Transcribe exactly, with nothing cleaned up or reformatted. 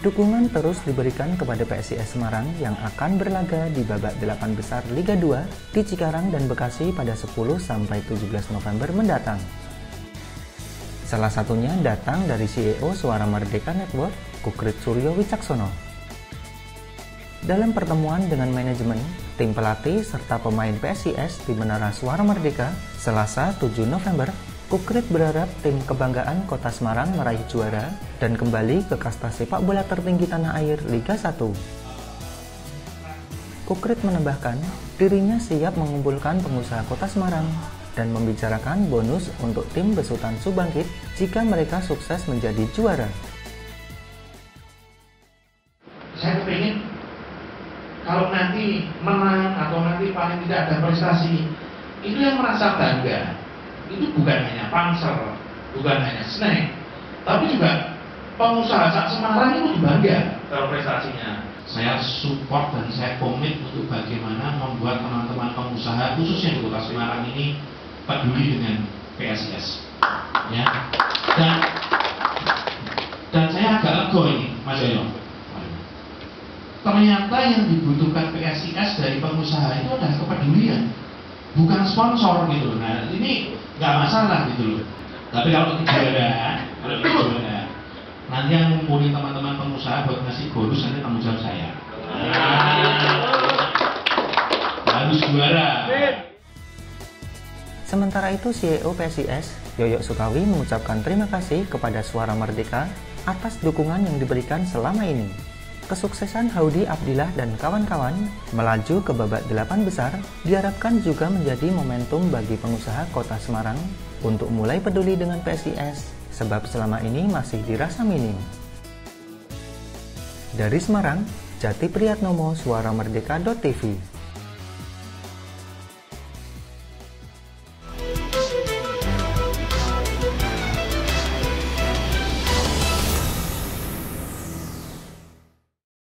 Dukungan terus diberikan kepada P S I S Semarang yang akan berlaga di babak delapan besar Liga dua di Cikarang dan Bekasi pada sepuluh sampai tujuh belas November mendatang. Salah satunya datang dari C E O Suara Merdeka Network, Kukrit Suryo Wicaksono. Dalam pertemuan dengan manajemen, tim pelatih serta pemain P S I S di Menara Suara Merdeka, Selasa tujuh November, Kukrit berharap tim kebanggaan Kota Semarang meraih juara dan kembali ke kasta sepak bola tertinggi tanah air Liga satu. Kukrit menambahkan, dirinya siap mengumpulkan pengusaha Kota Semarang dan membicarakan bonus untuk tim besutan Subangkit jika mereka sukses menjadi juara. Saya kepingin kalau nanti menang atau nanti paling tidak ada prestasi, itu yang merasa bangga itu bukan hanya Pansel, bukan hanya Snack, tapi juga pengusaha sak Semarang itu bangga kalau prestasinya. Saya support dan saya komit untuk bagaimana membuat teman-teman pengusaha khususnya di Kota Semarang ini peduli dengan P S I S, ya. Dan dan saya agak lego ini, Mas Yoyo. Ternyata yang dibutuhkan P S I S dari pengusaha itu adalah kepedulian, bukan sponsor gitu. Nah ini nggak masalah gitu loh. Tapi kalau kita juara, kalau kita juara, nanti yang ngumpulin teman-teman pengusaha buat ngasih bonus nanti tanggung jawab saya. Harus juara. Sementara itu C E O P S I S, Yoyo Sukawi mengucapkan terima kasih kepada Suara Merdeka atas dukungan yang diberikan selama ini. Kesuksesan Haudy Abdillah dan kawan-kawan melaju ke babak delapan besar diharapkan juga menjadi momentum bagi pengusaha Kota Semarang untuk mulai peduli dengan P S I S, sebab selama ini masih dirasa minim. Dari Semarang, Jati Priyatnomo, Suara Merdeka titik T V.